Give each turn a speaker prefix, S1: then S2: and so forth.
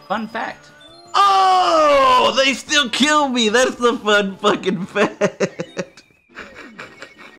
S1: Fun fact.
S2: Oh, they still kill me. That's the fun fucking fact.